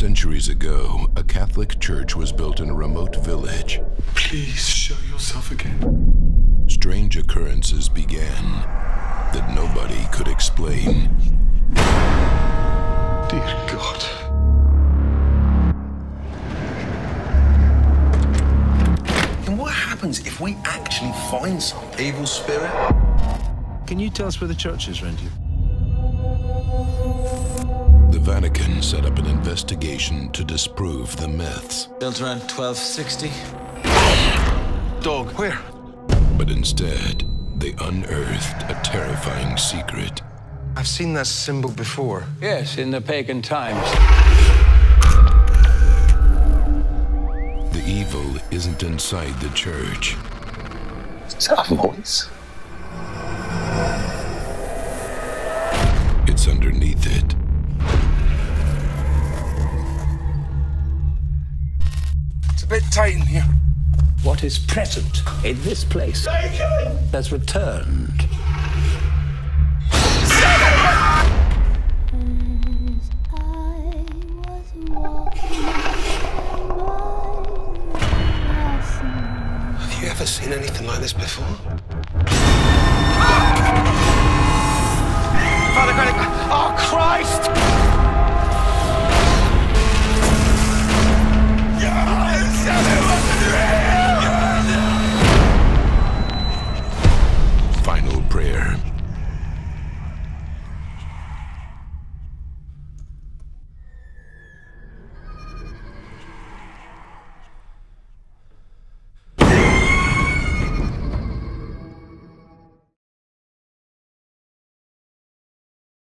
Centuries ago, a Catholic church was built in a remote village. Please show yourself again. Strange occurrences began that nobody could explain. Dear God. And what happens if we actually find some evil spirit? Can you tell us where the church is, Randy? The Vatican set up an investigation to disprove the myths. Built around 1260. Dog, where? But instead, they unearthed a terrifying secret. I've seen that symbol before. Yes, in the pagan times. The evil isn't inside the church. Is that a voice? It's underneath it. It's a bit tight in here. What is present in this place has returned. Have you ever seen anything like this before?